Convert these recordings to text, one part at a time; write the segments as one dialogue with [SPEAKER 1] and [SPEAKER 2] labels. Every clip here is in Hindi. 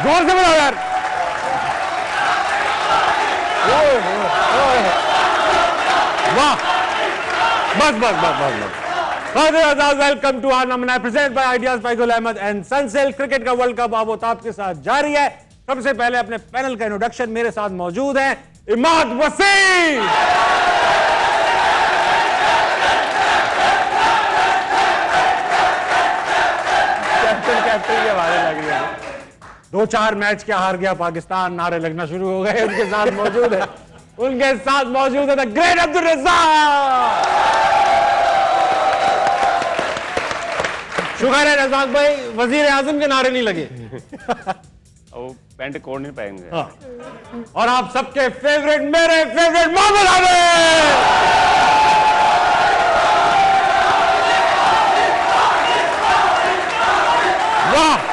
[SPEAKER 1] जोर से बोलो यार। वाह, बस बस बस बस बस। वेलकम टू आवर नमना presented by ideas by Gul Ahmed and सनसेल। क्रिकेट का वर्ल्ड कप आबोताब के साथ जारी है। सबसे पहले अपने पैनल का इंट्रोडक्शन, मेरे साथ मौजूद हैं इमाद वसीम, कैप्टन के हवाले लग रही है। 2-4 मैच क्या हार गया पाकिस्तान, नारे लगना शुरू हो गए। उनके साथ मौजूद है द ग्रेट अब्दुल रज़ाक। शुक्र है रज़ाक भाई, वजीर आजम के नारे नहीं लगे।
[SPEAKER 2] वो पैंट कोड नहीं पाएंगे।
[SPEAKER 1] हाँ। और आप सबके फेवरेट, मेरे फेवरेट मोहम्मद आमिर। वाह,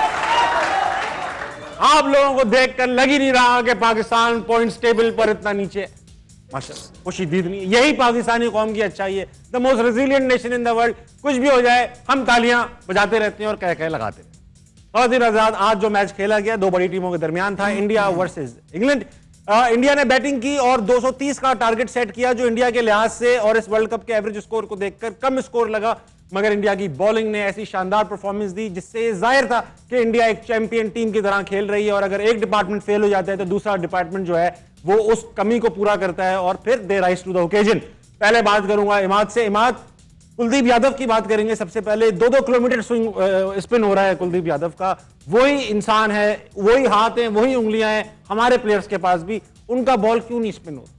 [SPEAKER 1] आप लोगों को देखकर लग ही नहीं रहा कि पाकिस्तान पॉइंट्स टेबल पर इतना नीचे। माशाअल्लाह, खुशी दीद नहीं, यही पाकिस्तानी कौम की अच्छाई है। The most resilient nation in the world. कुछ भी हो जाए हम तालियां बजाते रहते हैं और कह लगाते हैं। बहुत आजाद आज जो मैच खेला गया 2 बड़ी टीमों के दरमियान था, इंडिया वर्सेस इंग्लैंड। इंडिया ने बैटिंग की और 230 का टारगेट सेट किया, जो इंडिया के लिहाज से और इस वर्ल्ड कप के एवरेज स्कोर को देखकर कम स्कोर लगा। मगर इंडिया की बॉलिंग ने ऐसी शानदार परफॉर्मेंस दी जिससे जाहिर था कि इंडिया एक चैंपियन टीम की तरह खेल रही है, और अगर एक डिपार्टमेंट फेल हो जाता है तो दूसरा डिपार्टमेंट जो है वो उस कमी को पूरा करता है और फिर they rise to the occasion. पहले बात करूंगा इमाद से। इमाद, कुलदीप यादव की बात करेंगे सबसे पहले। 2-2 किलोमीटर स्विंग स्पिन हो रहा है कुलदीप यादव का। वही इंसान है, वही हाथ है, वही उंगलियां हैं हमारे प्लेयर्स के पास भी। उनका बॉल क्यों नहीं स्पिन हो?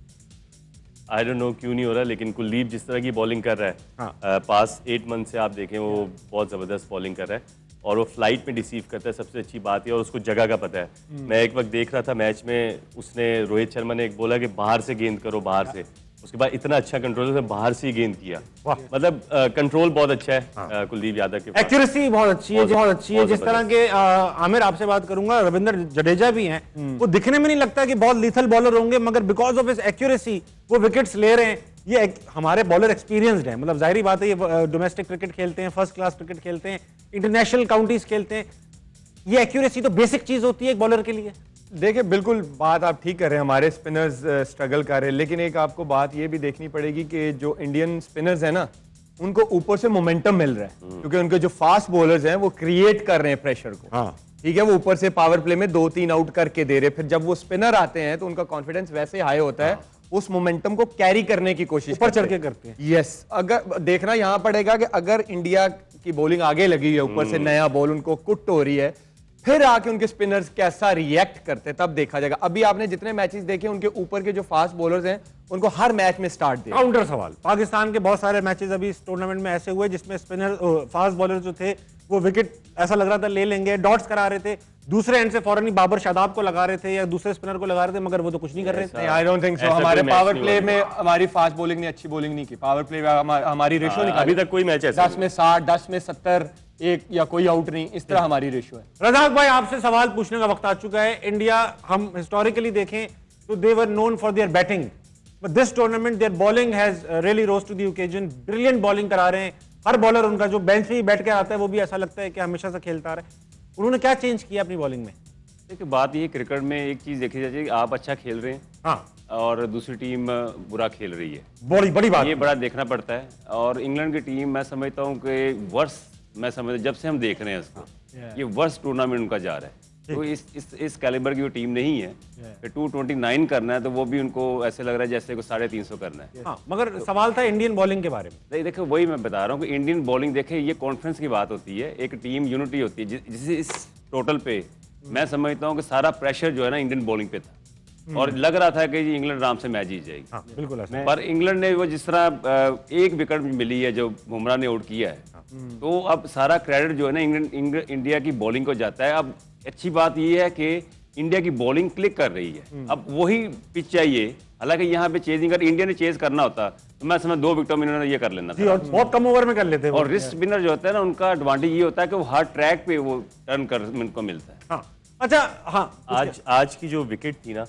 [SPEAKER 2] आई डोंट नो क्यों नहीं हो रहा, लेकिन कुलदीप जिस तरह की बॉलिंग कर रहा है, हाँ। पास 8 मंथ से आप देखें वो बहुत जबरदस्त बॉलिंग कर रहा है और वो फ्लाइट में डिसीव करता है, सबसे अच्छी बात है। और उसको जगह का पता है। मैं एक वक्त देख रहा था मैच में, उसने रोहित शर्मा ने एक बोला कि बाहर से गेंद करो, बाहर से। उसके बाद इतना अच्छा कंट्रोल है, बाहर से ही गेंद किया। मतलब कंट्रोल बहुत अच्छा है। हाँ। कुलदीप यादव के
[SPEAKER 1] एक्यूरेसी बहुत अच्छी है, बहुत अच्छी है। जिस तरह के आमिर आपसे बात करूंगा, रविंद्र जडेजा भी हैं, वो दिखने में नहीं लगता कि बहुत लीथल बॉलर होंगे, मगर बिकॉज ऑफ हिज एक्यूरेसी वो विकेट्स ले रहे हैं। ये हमारे बॉलर एक्सपीरियंस्ड है, मतलब जाहिर बात है ये डोमेस्टिक क्रिकेट खेलते हैं, फर्स्ट क्लास क्रिकेट खेलते हैं, इंटरनेशनल काउंटीज खेलते हैं। ये एक्यूरेसी तो बेसिक चीज होती है एक बॉलर के लिए।
[SPEAKER 3] देखिए, बिल्कुल बात आप ठीक कर रहे हैं, हमारे स्पिनर्स स्ट्रगल कर रहे हैं, लेकिन एक आपको बात ये भी देखनी पड़ेगी कि जो इंडियन स्पिनर्स हैं ना, उनको ऊपर से मोमेंटम मिल रहा है, क्योंकि उनके जो फास्ट बॉलर्स हैं वो क्रिएट कर रहे हैं प्रेशर को। हाँ। ठीक है, वो ऊपर से पावर प्ले में 2-3 आउट करके दे रहे, फिर जब वो स्पिनर आते हैं तो उनका कॉन्फिडेंस वैसे हाई होता है, उस मोमेंटम को कैरी करने की कोशिश
[SPEAKER 1] ऊपर चढ़ के करते हैं।
[SPEAKER 3] यस, अगर देखना यहां पड़ेगा कि अगर इंडिया की बॉलिंग आगे लगी है, ऊपर से नया बॉल उनको कुट हो रही है, फिर आके उनके स्पिनर्स कैसा रिएक्ट करते हैं तब देखा जाएगा। अभी आपने जितने मैचेस देखे, उनके ऊपर के जो फास्ट बॉलर्स हैं उनको हर मैच में स्टार्ट दिया।
[SPEAKER 1] काउंटर सवाल, पाकिस्तान के बहुत सारे मैचेस अभी इस टूर्नामेंट में ऐसे हुए जिसमें स्पिनर फास्ट बॉलर जो थे वो विकेट ऐसा लग रहा था ले लेंगे, डॉट्स करा रहे थे, दूसरे एंड से फौरन ही बाबर शादाब को लगा रहे थे या दूसरे स्पिनर को लगा रहे थे, मगर वो तो कुछ नहीं कर रहे थे।
[SPEAKER 3] I don't think so. हमारे पावर प्ले में हमारी फास्ट बॉलिंग ने अच्छी बॉलिंग नहीं की। पावर प्ले में हमारी रेशो नहीं,
[SPEAKER 2] अभी तक कोई मैच ऐसा
[SPEAKER 3] 10 में 60, 10 में 70, एक या कोई आउट नहीं, इस तरह हमारी रेशो है।
[SPEAKER 1] रज़ाक भाई, आपसे सवाल पूछने का वक्त आ चुका है। इंडिया, हम हिस्टोरिकली देखें तो they were known for their batting, but this tournament their bowling has really rose to the occasion. Brilliant bowling करा रहे हैं। हर बॉलर उनका जो बेंच पे बैठ के आता है वो भी ऐसा लगता है कि हमेशा से खेलता रहा है। उन्होंने क्या चेंज किया अपनी बॉलिंग में?
[SPEAKER 2] देखिए, बात ये क्रिकेट में एक चीज देखी जाती है कि आप अच्छा खेल रहे हैं, हाँ, और दूसरी टीम बुरा खेल रही है।
[SPEAKER 1] बड़ी बात,
[SPEAKER 2] ये बड़ा देखना पड़ता है। और इंग्लैंड की टीम, मैं समझता हूँ कि वर्ष, मैं समझता जब से हम देख रहे हैं इसको, ये वर्ष टूर्नामेंट उनका जा रहा है। तो इस कैलिबर की वो टीम नहीं है। 229 करना है तो वो भी उनको ऐसे लग रहा है जैसे को 350 करना है।
[SPEAKER 1] हाँ, मगर सवाल था इंडियन बॉलिंग के बारे में।
[SPEAKER 2] देखो, वही मैं बता रहा हूँ कि इंडियन बॉलिंग, देखे, ये कॉन्फ्रेंस की बात होती है, एक टीम यूनिटी होती है, जिसे इस टोटल पे मैं समझता हूँ कि सारा प्रेशर जो है ना इंडियन बॉलिंग पे था, और लग रहा था कि इंग्लैंड आराम से मैच जीत जाएगी।
[SPEAKER 1] हाँ, बिल्कुल।
[SPEAKER 2] पर इंग्लैंड ने वो जिस तरह एक विकेट मिली है जो बुमराह ने आउट किया है, तो अब सारा क्रेडिट जो है ना इंडिया की बॉलिंग को जाता है। अब अच्छी बात ये है कि इंडिया की बॉलिंग क्लिक कर रही है। अब वही पिच चाहिए, हालांकि यहाँ पे चेजिंग, अगर इंडिया ने चेज करना होता तो मैं समझ 2 विकेटों में इन्होंने ये कर लेना था,
[SPEAKER 1] और बहुत कम ओवर में कर लेते हैं।
[SPEAKER 2] और रिस्ट स्पिनर जो होता है ना, उनका एडवांटेज ये होता है कि वो हर ट्रैक पे वो टर्न कर उनको मिलता है।
[SPEAKER 1] हाँ, अच्छा, हाँ,
[SPEAKER 2] आज की जो विकेट थी ना,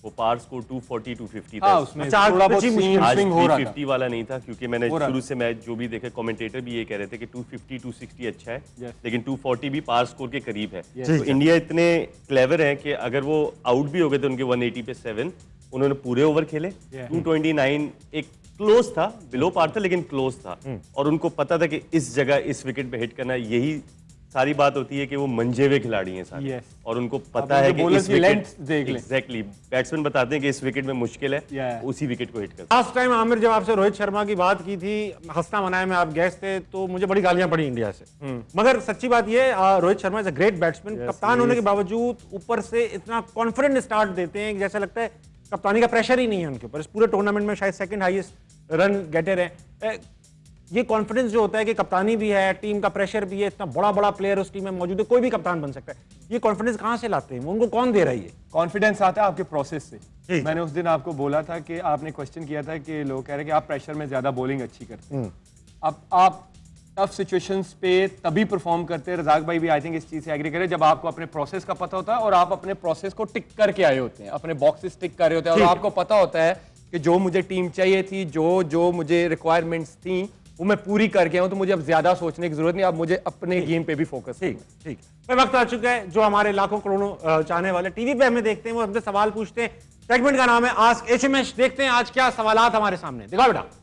[SPEAKER 2] वो पार स्कोर 240 250 था।
[SPEAKER 3] हाँ, उसमें
[SPEAKER 1] अच्छा,
[SPEAKER 3] थोड़ा बहुत
[SPEAKER 1] अच्छी मुश्किल।
[SPEAKER 2] आज
[SPEAKER 3] स्विंग हो रहा था।
[SPEAKER 2] 350 वाला नहीं था, क्योंकि मैंने
[SPEAKER 3] हो रहा
[SPEAKER 2] शुरू से मैच जो भी देखे कमेंटेटर भी ये कह रहे थे कि 250 260 अच्छा है,
[SPEAKER 3] Yes.
[SPEAKER 2] लेकिन 240 भी पार स्कोर के करीब है।
[SPEAKER 3] Yes.
[SPEAKER 2] तो इंडिया इतने क्लेवर हैं कि अगर वो आउट भी हो गए थे उनके 180 पे 7, उन्होंने पूरे ओवर खेले। 229 एक क्लोज था, बिलो पार था लेकिन क्लोज था, और उनको पता था कि इस जगह इस विकेट पे हिट करना। यही सारी बात होती है कि वो मंजे हुए खिलाड़ी हैं सारे,
[SPEAKER 3] Yes.
[SPEAKER 2] और उनको पता है कि
[SPEAKER 3] bowlers
[SPEAKER 2] इस
[SPEAKER 3] की
[SPEAKER 2] विकेट
[SPEAKER 3] length देख लें।
[SPEAKER 2] एग्जैक्टली बैट्समैन बताते हैं कि इस विकेट में मुश्किल है,
[SPEAKER 3] Yeah.
[SPEAKER 2] उसी विकेट को हिट करते
[SPEAKER 1] लास्ट टाइम आमिर जब आपसे रोहित शर्मा की बात की थी, हंसना मनाया में आप गेस्ट थे, तो मुझे बड़ी गालियां पड़ी इंडिया से। मगर सच्ची बात ये, Rohit Sharma is a great batsman. कप्तान होने के बावजूद ऊपर से इतना कॉन्फिडेंट स्टार्ट देते हैं कि जैसा लगता है कप्तानी का प्रेशर ही नहीं है उनके ऊपर। इस पूरे टूर्नामेंट में शायद सेकंड हाईएस्ट रन गेटर है। ये कॉन्फिडेंस जो होता है कि कप्तानी भी है, टीम का प्रेशर भी है, इतना बड़ा बड़ा प्लेयर उस टीम में मौजूद है, कोई भी कप्तान बन सकता है, ये कॉन्फिडेंस कहां से लाते हैं? उनको कौन दे रहा है ये
[SPEAKER 3] कॉन्फिडेंस आता है आपके प्रोसेस से।
[SPEAKER 1] ठीक।
[SPEAKER 3] मैंने उस दिन आपको बोला था कि आपने क्वेश्चन किया था कि लोग कह रहे हैं कि आप प्रेशर में ज्यादा बॉलिंग अच्छी करते हैं। अब आप टफ सिचुएशंस पे तभी परफॉर्म करते हैं, रजाक भाई भी आई थिंक इस चीज से एग्री करें, जब आपको अपने प्रोसेस का पता होता है और आप अपने प्रोसेस को टिक करके आए होते हैं, अपने बॉक्सेस टिक कर रहे होते हैं, और आपको पता होता है कि जो मुझे टीम चाहिए थी, जो मुझे रिक्वायरमेंट्स थी, वो मैं पूरी करके आऊं, तो मुझे अब ज्यादा सोचने की जरूरत नहीं, अब मुझे अपने गेम पे भी फोकस।
[SPEAKER 1] ठीक ठीक। फिर वक्त आ चुका है, जो हमारे लाखों करोड़ों चाहने वाले टीवी पे हमें देखते हैं, वो हमसे सवाल पूछते हैं। सेगमेंट का नाम है आस्क एचएमएच। देखते हैं आज क्या सवालात हमारे सामने। दिखाओ बेटा।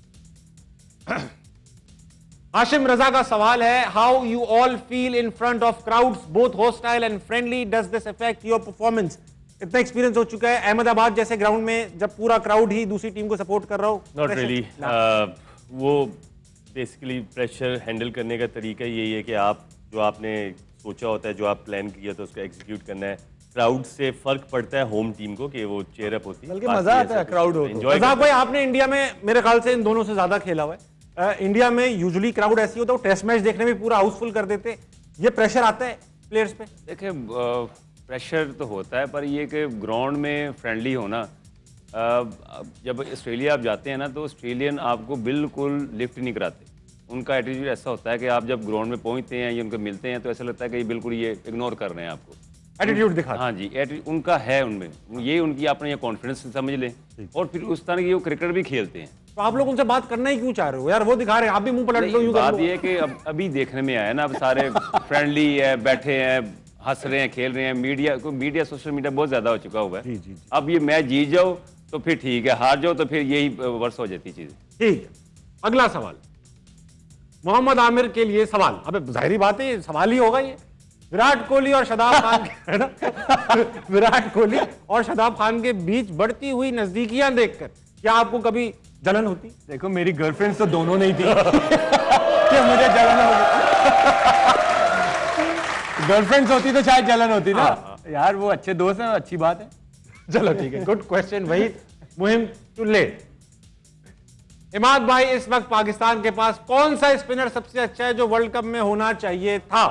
[SPEAKER 1] हाशिम रजा का सवाल है, how you all feel in front of crowds both hostile and friendly, does this affect your performance? इतना एक्सपीरियंस हो चुका है अहमदाबाद जैसे ग्राउंड में, जब पूरा क्राउड ही दूसरी टीम को सपोर्ट कर रहा हो?
[SPEAKER 2] Not really. वो बेसिकली प्रेशर हैंडल करने का तरीका यही है कि आप जो आपने सोचा होता है, जो आप प्लान किया था, उसको एग्जीक्यूट करना है। क्राउड से फर्क पड़ता है होम टीम को कि वो चेयर अप होती है,
[SPEAKER 3] बल्कि मजा आता है क्राउड हो तो।
[SPEAKER 2] एंजॉय।
[SPEAKER 1] रजाक भाई, आपने इंडिया में मेरे ख्याल से इन दोनों से ज्यादा खेला हुआ है। इंडिया में यूजुअली क्राउड ऐसी होता है, वो टेस्ट मैच देखने में पूरा हाउसफुल कर देते, ये प्रेशर आता है प्लेयर्स पे?
[SPEAKER 4] देखिए, प्रेशर तो होता है, पर ये कि ग्राउंड में फ्रेंडली होना, जब ऑस्ट्रेलिया आप जाते हैं ना, तो ऑस्ट्रेलियन आपको बिल्कुल लिफ्ट नहीं कराते। उनका एटीट्यूड ऐसा होता है कि आप जब ग्राउंड में पहुंचते हैं या उनको मिलते हैं, तो ऐसा लगता है कि ये बिल्कुल ये इग्नोर कर रहे हैं आपको।
[SPEAKER 1] एटीट्यूड दिखा।
[SPEAKER 4] हाँ जी, एटीट्यूड उनका है उनमें, ये उनकी आपने ये कॉन्फिडेंस समझ लें। और फिर उस तरह की वो क्रिकेट भी खेलते हैं।
[SPEAKER 1] तो आप लोग उनसे बात करना ही क्यों चाह रहे हो यार? वो दिखा रहे हैं, आप भी मुंह पलट लो, यूं कर
[SPEAKER 4] बात
[SPEAKER 1] लो।
[SPEAKER 4] ये है कि अभी देखने में आया ना, अब सारे फ्रेंडली है, बैठे हैं, हंस रहे हैं, खेल रहे हैं। मीडिया सोशल मीडिया बहुत ज्यादा हो चुका हुआ है। अब ये मैच जीत जाओ तो फिर ठीक है, हार जाओ तो फिर यही वर्ष हो जाती चीजें।
[SPEAKER 1] ठीक। अगला सवाल मोहम्मद आमिर के लिए सवाल। अबे जाहिर बात है सवाल ही होगा ये। विराट कोहली और शादाब खान है ना विराट कोहली और शादाब खान के बीच बढ़ती हुई नजदीकियां देखकर क्या आपको कभी जलन होती?
[SPEAKER 3] देखो, मेरी गर्लफ्रेंड तो दोनों नहीं थी कि मुझे जलन होगी। गर्लफ्रेंड्स होती तो शायद जलन होती ना। यार वो अच्छे दोस्त हैं, अच्छी बात है।
[SPEAKER 1] चलो ठीक है, गुड क्वेश्चन। वही मुहिम टू ले। इमाद भाई, इस वक्त पाकिस्तान के पास कौन सा स्पिनर सबसे अच्छा है जो वर्ल्ड कप में होना चाहिए था?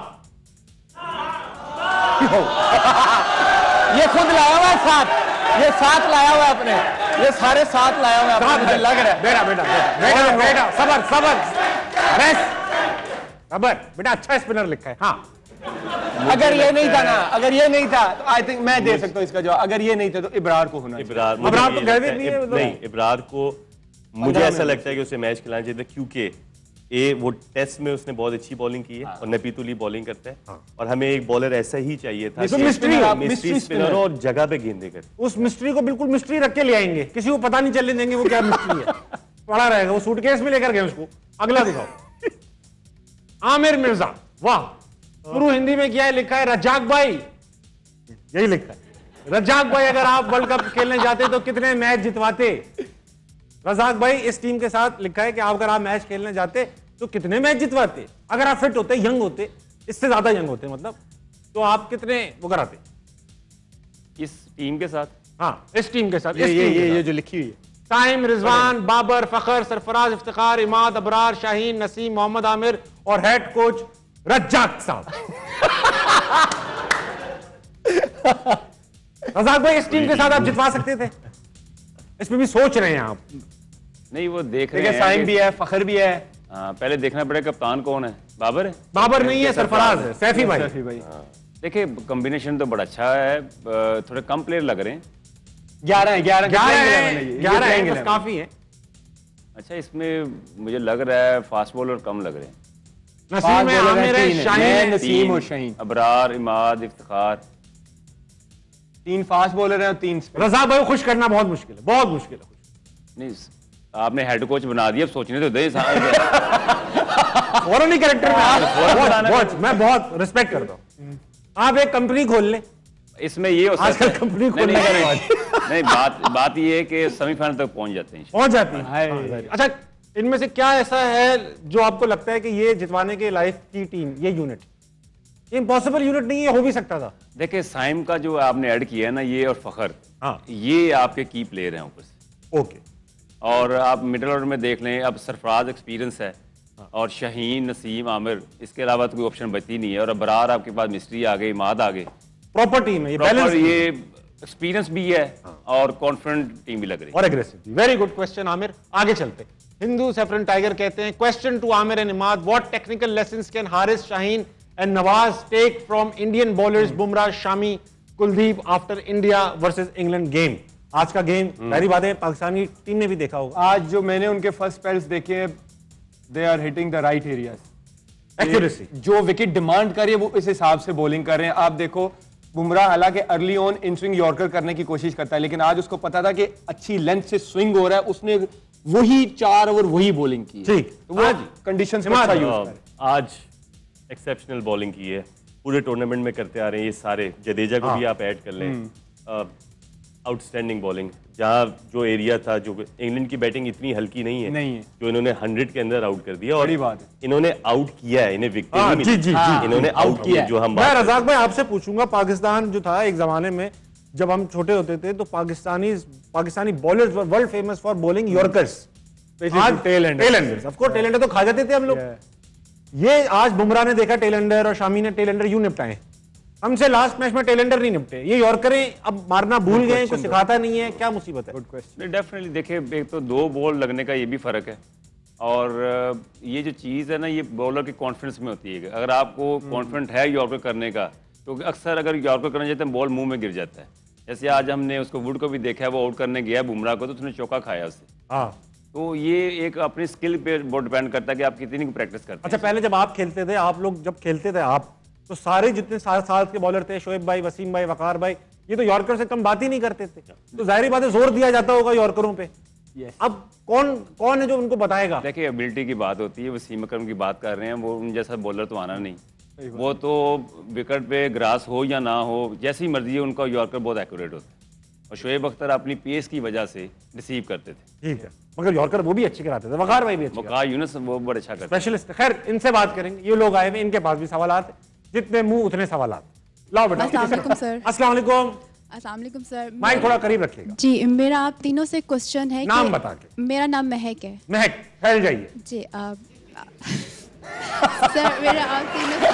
[SPEAKER 3] ये खुद लाया हुआ है साथ, ये साथ लाया हुआ है अपने, ये सारे साथ लाया हुआ है अपने, मुझे लग रहा है।
[SPEAKER 1] बेटा बेटा बेटा बेटा सबर सबर सबर बेटा, अच्छा स्पिनर लिखा है। हाँ,
[SPEAKER 3] अगर ये नहीं था ना, अगर ये नहीं था तो आई थिंक मैं दे सकता हूँ इसका जवाब। अगर ये नहीं था तो इब्रार को होना चाहिए।
[SPEAKER 1] इब्रार तो गए भी नहीं है,
[SPEAKER 2] नहीं, इब्रार को मुझे ऐसा लगता है कि उसे मैच खिलाना चाहिए था, क्योंकि वो टेस्ट में उसने बहुत अच्छी बॉलिंग की है और नपीतुली बॉलिंग करता है, और हमें एक बॉलर ऐसा ही चाहिए था, मिस्ट्री स्पिनर और जगह पे गेंदें करे।
[SPEAKER 1] उस मिस्ट्री को बिल्कुल मिस्ट्री रख के ले आएंगे, किसी को पता नहीं चलने देंगे वो क्या मिस्ट्री है। पड़ा रहेगा, वो सूटकेस में लेकर गए उसको। अगला दिखाओ। आमिर मिर्जा, वाह, शुरू हिंदी में क्या है लिखा है? रजाक भाई, यही लिखा है। रजाक भाई, अगर आप वर्ल्ड कप खेलने जाते तो कितने मैच जितवाते? रजाक भाई, इस टीम के साथ लिखा है कि अगर आप मैच खेलने जाते तो कितने मैच जितवाते? अगर आप फिट होते, यंग होते, इससे ज्यादा यंग होते मतलब, तो आप कितने वो कराते
[SPEAKER 4] इस टीम के साथ?
[SPEAKER 1] हाँ, इस टीम के साथ।
[SPEAKER 3] ये जो लिखी हुई है।
[SPEAKER 1] टाइम, रिजवान, बाबर, फखर, सरफराज, इफ्तिखार, इमाद, अबरार, शाहीन, नसीम, मोहम्मद आमिर और हेड कोच रज्जाक साहब। रजाक भाई, इस टीम के साथ आप जितवा सकते थे? इसमें भी सोच रहे हैं आप?
[SPEAKER 4] नहीं, वो देख रहे हैं।
[SPEAKER 3] साइम भी है, फखर भी है।
[SPEAKER 4] हाँ, पहले देखना पड़ेगा कप्तान कौन है। बाबर है?
[SPEAKER 1] बाबर नहीं है, सरफराज है, सैफी भाई।
[SPEAKER 3] सैफी भाई।
[SPEAKER 4] देखिए, कॉम्बिनेशन तो बड़ा अच्छा है, थोड़े कम प्लेयर लग रहे हैं,
[SPEAKER 3] 11 है, 11
[SPEAKER 1] 11 है, बस काफी है।
[SPEAKER 4] अच्छा, इसमें मुझे लग रहा है फास्ट बॉलर कम लग रहे हैं।
[SPEAKER 1] नसीम है, आमिर है, शाहीन है,
[SPEAKER 3] नसीम और शाहीन,
[SPEAKER 4] अबरार, इमाद, इफ्तिखार।
[SPEAKER 3] 3 फास्ट बॉलर हैं और 3 स्पिन।
[SPEAKER 1] रजा भाई खुश करना बहुत मुश्किल है, बहुत मुश्किल है।
[SPEAKER 4] नहीं, आपने हेड कोच बना दिया, अब सोचने तो दे।
[SPEAKER 1] फौरन ही कैरेक्टर में मैं बहुत रिस्पेक्ट करता हूँ। आप एक कंपनी खोल लें,
[SPEAKER 4] इसमें ये हो सकता
[SPEAKER 1] आजकल
[SPEAKER 4] है
[SPEAKER 1] कंपनी खोलने का रिवाज।
[SPEAKER 4] नहीं, बात ये है कि सेमीफाइनल तक पहुंच जाते हैं।
[SPEAKER 1] पहुंच जाती है। अच्छा, इनमें से क्या ऐसा है जो आपको लगता है कि ये जितवाने के लाइफ की टीम, ये यूनिट इम्पॉसिबल यूनिट नहीं है, हो भी सकता था?
[SPEAKER 4] देखिए, साइम का जो आपने ऐड किया है ना, ये और फखर,
[SPEAKER 1] हाँ,
[SPEAKER 4] ये आपके की प्लेयर हैं ऊपर से।
[SPEAKER 1] ओके।
[SPEAKER 4] और आप मिडिल ऑर्डर में देख लें, अब सरफराज एक्सपीरियंस है, और शाहीन, नसीम, आमिर, इसके अलावा तो कोई ऑप्शन बचती नहीं है। और अबरार आपके पास मिस्ट्री आ गए, इमाद आ गए,
[SPEAKER 1] प्रॉपर टीम है ये,
[SPEAKER 4] प्रॉपर ये एक्सपीरियंस भी है और कॉन्फिडेंट टीम भी लग रही है
[SPEAKER 1] और aggressive. Very good question Amir, आगे चलते। हिंदू सेफरन टाइगर कहते हैं, question to Amir and Imad, what technical lessons can Haris, Shaheen and Nawaz take from Indian bowlers Bumrah, Shami, Kuldeep after India versus England game? आज का गेम पहली बात है पाकिस्तानी टीम ने भी देखा होगा।
[SPEAKER 3] आज जो मैंने उनके फर्स्ट स्पेल्स देखे, they are hitting the right areas.
[SPEAKER 1] Accuracy
[SPEAKER 3] जो विकेट डिमांड कर रही है वो इस हिसाब से बॉलिंग कर रहे हैं। आप देखो, बुमराह हालांकि early on in swing yorker करने की कोशिश करता है, लेकिन आज उसको पता था कि अच्छी लेंथ से स्विंग हो रहा है, उसने वही 4 ओवर वही बॉलिंग की।
[SPEAKER 1] ठीक,
[SPEAKER 3] तो वो कंडीशंस में अच्छा यूज कर।
[SPEAKER 2] आज एक्सेप्शनल बॉलिंग की है, पूरे टूर्नामेंट में करते आ रहे हैं ये सारे। जडेजा को भी आप ऐड कर लें, आउटस्टैंडिंग बॉलिंग। जहां जो एरिया था, जो इंग्लैंड की बैटिंग इतनी हल्की नहीं है, जो इन्होंने 100 के अंदर आउट कर दिया। और
[SPEAKER 3] बात है,
[SPEAKER 2] इन्होंने आउट किया है, इन्हें विकेट नहीं
[SPEAKER 1] जी, जी, जी,
[SPEAKER 2] इन्होंने आउट किया। जो हम
[SPEAKER 1] मैं रजाक भाई आपसे पूछूंगा, पाकिस्तान जो था एक जमाने में जब हम छोटे होते थे तो Pakistani bowlers were world famous for bowling yorkers, tail enders. Of course tail ender तो खा जाते थे हम लोग। ये आज बुमराह ने देखा टेल-एंडर और शामी ने टेल-एंडर यूं निपटाए, हमसे लास्ट मैच में टेल-एंडर नहीं निपटे। ये यॉर्करें अब मारना भूल गए, कुछ सिखाता नहीं है, क्या मुसीबत है?
[SPEAKER 3] Good question.
[SPEAKER 4] नहीं, डेफिनेटली देखिए, एक तो 2 बॉल लगने का ये भी फर्क है, और ये जो चीज़ है ना, ये बॉलर के कॉन्फिडेंस में होती है। अगर आपको कॉन्फिडेंट है यॉर्कर करने का, तो अक्सर अगर यॉर्कर करना चाहते हैं बॉल मुंह में गिर जाता है। जैसे आज हमने उसको वुड को भी देखा है, वो आउट करने गया बुमराह को, तो उसने चौका खाया उससे।
[SPEAKER 1] हाँ,
[SPEAKER 4] तो ये एक अपनी स्किल पे बहुत डिपेंड करता है कि आप कितनी प्रैक्टिस करते हैं।
[SPEAKER 1] अच्छा, पहले जब आप खेलते थे, आप लोग जब खेलते थे आप, तो सारे जितने साल के बॉलर थे, शोएब भाई, वसीम भाई, वकार भाई, ये तो यॉर्कर से कम बात ही नहीं करते थे। तो जाहिर बात है जोर दिया जाता होगा यॉर्करों पे। अब कौन है जो उनको बताएगा?
[SPEAKER 4] देखिए, एबिलिटी की बात होती है, वसीम अकरम की बात कर रहे हैं, वो उन जैसा बॉलर तो आना नहीं। वो तो विकेट पे ग्रास हो या ना हो, जैसी मर्जी है, उनका यॉर्कर बहुत एक्यूरेट होता है। और शोएब अख्तर अपनी पेस की वजह से रिसीव करते थे।
[SPEAKER 1] ठीक है, मगर यॉर्कर वो भी अच्छे कराते थे, वकार भाई भी अच्छे
[SPEAKER 4] वकार यूनुस वो बड़ा अच्छा करते थे।
[SPEAKER 1] स्पेशलिस्ट। खैर, इनसे बात करेंगे, ये लोग आए हुए, इनके पास भी सवालात, जितने मुंह उतने सवालात। लाओ बेटा।
[SPEAKER 5] अस्सलाम वालेकुम सर।
[SPEAKER 1] अस्सलाम वालेकुम।
[SPEAKER 5] अस्सलाम वालेकुम सर।
[SPEAKER 1] माइक थोड़ा करीब रखिएगा
[SPEAKER 5] जी, मेरा आप तीनों से क्वेश्चन है
[SPEAKER 1] नाम
[SPEAKER 5] कि
[SPEAKER 1] बता के।
[SPEAKER 5] मेरा नाम महक है।
[SPEAKER 1] महक, फैल जाइए
[SPEAKER 5] जी। सर, मेरा आप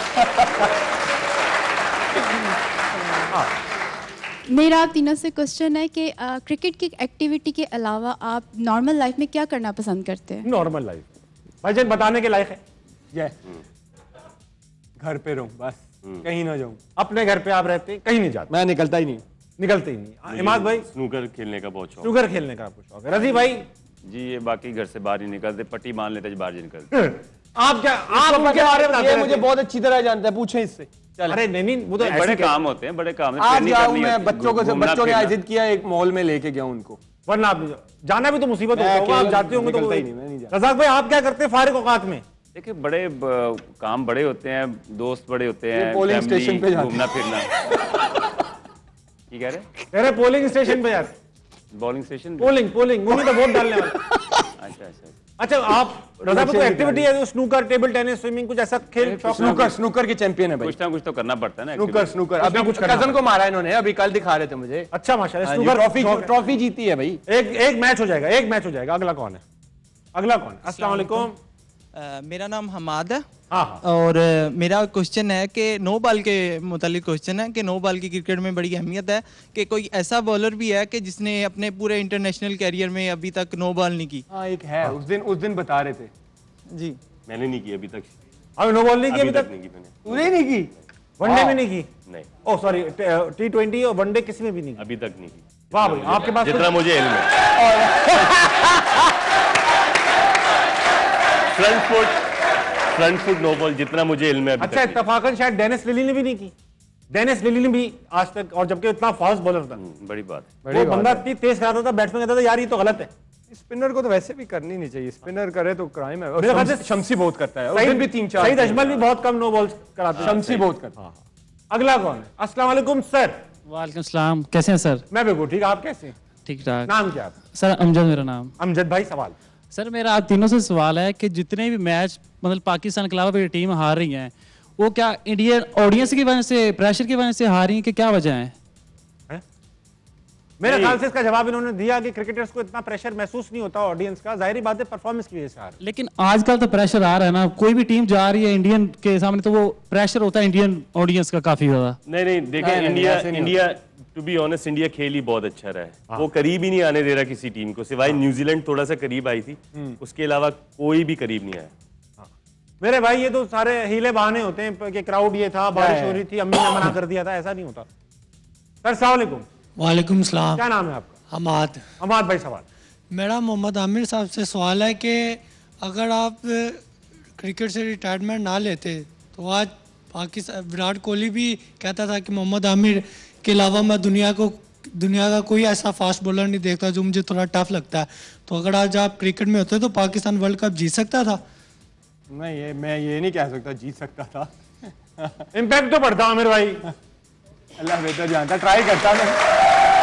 [SPEAKER 5] तीनों से क्वेश्चन है कि क्रिकेट की एक्टिविटी के अलावा आप नॉर्मल लाइफ में क्या करना पसंद करते हैं?
[SPEAKER 1] नॉर्मल लाइफ भाईजान बताने के लायक है।
[SPEAKER 3] घर पे रहूं बस, कहीं ना जाऊं।
[SPEAKER 1] अपने घर पे आप रहते हैं, कहीं नहीं जाते?
[SPEAKER 3] मैं निकलता ही नहीं।
[SPEAKER 1] निकलते ही नहीं। इमाद भाई?
[SPEAKER 2] स्नूकर खेलने का बहुत शौक।
[SPEAKER 1] स्नूकर खेलने का आपको शौक है? रजी भाई?
[SPEAKER 4] जी, ये बाकी घर से बाहर नहीं निकलते, पट्टी मान लेते हैं, बाहर नहीं निकलते।
[SPEAKER 1] आप क्या, आप उनके बारे में बताते
[SPEAKER 3] हैं? मुझे बहुत अच्छी तरह जानता है, पूछे इससे।
[SPEAKER 1] अरे नहीं, वो तो
[SPEAKER 4] बड़े काम होते हैं, बड़े काम।
[SPEAKER 3] आज जाऊं मैं, बच्चों ने जिद किया, एक मॉल में लेके गया उनको।
[SPEAKER 1] वरना आप जाना भी तो मुसीबत होगा, आप जाते होंगे तो। रज़ाक भाई आप क्या करते हैं फारिग औकात में?
[SPEAKER 4] देखिए, बड़े काम बड़े होते हैं, दोस्त बड़े होते हैं,
[SPEAKER 3] पोलिंग स्टेशन पे
[SPEAKER 4] घूमना फिरना। क्या कह रहे हैं?
[SPEAKER 1] पोलिंग स्टेशन पे जाते?
[SPEAKER 4] बॉलिंग स्टेशन,
[SPEAKER 1] पोलिंग उन्हीं तो वोट डालने वाले। अच्छा, आप रज़ा कोई एक्टिविटी है जो स्नूकर, टेबल टेनिस, स्विमिंग, कुछ ऐसा खेल?
[SPEAKER 3] स्नूकर के चैंपियन है भाई।
[SPEAKER 4] कुछ तो करना पड़ता है ना।
[SPEAKER 3] स्नूकर अभी कुछ कजन को मारा इन्होंने, अभी कल दिखा रहे थे मुझे।
[SPEAKER 1] अच्छा, माशाल्लाह। स्नूकर
[SPEAKER 3] ट्रॉफी जीती है भाई।
[SPEAKER 1] एक मैच हो जाएगा। अगला कौन है? अस्सलाम वालेकुम।
[SPEAKER 6] मेरा नाम हमाद है।
[SPEAKER 1] हाँ।
[SPEAKER 6] और मेरा क्वेश्चन है कि नो बॉल के मुतालिक क्वेश्चन है कि नो बॉल की क्रिकेट में बड़ी अहमियत है कि कोई ऐसा बॉलर भी है कि जिसने अपने पूरे इंटरनेशनल कैरियर में अभी तक नो बॉल नहीं की?
[SPEAKER 3] हाँ, एक है। उस दिन बता रहे थे
[SPEAKER 6] जी।
[SPEAKER 2] मैंने नहीं की अभी तक।
[SPEAKER 1] अभी नो बॉल नहीं की? अभी तक
[SPEAKER 2] नहीं की मैंने।
[SPEAKER 3] तूने नहीं की?
[SPEAKER 1] वनडे में नहीं की?
[SPEAKER 2] नहीं।
[SPEAKER 1] ओह सॉरी, T20 और वनडे किसी में भी नहीं की?
[SPEAKER 2] अभी तक नहीं की।
[SPEAKER 1] वाह भाई, आपके पास
[SPEAKER 2] जितना मुझे इल्म है। फ्रंट फुट नो बॉल जितना मुझे इल्म है।
[SPEAKER 1] अच्छा, इत्तफाकन शायद डेनिस लिली ने भी नहीं की। डेनिस लिली ने भी आज तक, और जबकि इतना फास्ट बॉलर था,
[SPEAKER 2] बड़ी बात।
[SPEAKER 1] वो बंदा इतनी तेज कराता था, बैट्समैन कहता था यार ये तो गलत है।
[SPEAKER 3] स्पिनर को तो वैसे भी करनी नहीं चाहिए, स्पिनर करे तो क्राइम है।
[SPEAKER 1] मेरे ख्याल से
[SPEAKER 3] शमसी बहुत करता है, उस दिन भी 3-4।
[SPEAKER 1] सईद अजमल भी बहुत कम नो बॉल्स कराते हैं।
[SPEAKER 3] शमसी बहुत करता है।
[SPEAKER 1] अगला कौन है? अस्सलाम वालेकुम सर।
[SPEAKER 7] वालेकुम सलाम, कैसे हैं सर?
[SPEAKER 1] मैं बिल्कुल ठीक, आप कैसे हैं?
[SPEAKER 7] ठीक ठाक।
[SPEAKER 1] नाम क्या है?
[SPEAKER 7] सर अमजद मेरा नाम।
[SPEAKER 1] अमजद भाई, सवाल।
[SPEAKER 7] सर मेरा आप तीनों से सवाल है कि जितने भी मैच मतलब पाकिस्तान के अलावा भी टीम हार रही हैं, वो क्या इंडियन ऑडियंस की वजह से, प्रेशर की वजह से हार रही हैं कि क्या वजह है?
[SPEAKER 1] मेरे ख्याल से इसका जवाब इन्होंने दिया कि क्रिकेटर्स को इतना प्रेशर महसूस नहीं होता ऑडियंस का, जाहिर बात है परफॉर्मेंस की वजह से आ रहा है।
[SPEAKER 7] लेकिन आजकल तो प्रेशर आ रहा है ना, कोई भी टीम जा रही है इंडियन के सामने तो वो प्रेशर होता है इंडियन ऑडियंस का काफी ज्यादा।
[SPEAKER 2] नहीं देखें, India to be honest India खेल ही बहुत अच्छा रहा है। वो करीब ही नहीं आने दे रहा किसी टीम को, सिवाय न्यूजीलैंड थोड़ा सा करीब आई थी, उसके अलावा कोई भी करीब नहीं आया।
[SPEAKER 1] मेरे भाई ये तो सारे हीले बहाने होते हैं कि क्राउड ये था, बारिश हो रही थी, अम्मी ने मना कर दिया था, ऐसा नहीं होता। सर अस्सलाम वालेकुम।
[SPEAKER 8] वालेकुम सलाम।
[SPEAKER 1] क्या नाम है आपका?
[SPEAKER 8] हमाद।
[SPEAKER 1] हमाद भाई, सवाल।
[SPEAKER 8] मेरा मोहम्मद आमिर साहब से सवाल है कि अगर आप क्रिकेट से रिटायरमेंट ना लेते तो आज पाकिस्तान, विराट कोहली भी कहता था कि मोहम्मद आमिर के अलावा मैं दुनिया का कोई ऐसा फास्ट बॉलर नहीं देखता जो मुझे थोड़ा टफ लगता है। तो अगर आज आप क्रिकेट में होते तो पाकिस्तान वर्ल्ड कप जीत सकता था?
[SPEAKER 3] नहीं, मैं ये नहीं कह सकता जीत सकता था।
[SPEAKER 1] इम्पैक्ट तो पड़ता आमिर भाई।
[SPEAKER 3] अल्लाह बेहतर जानता, ट्राई करता मैं।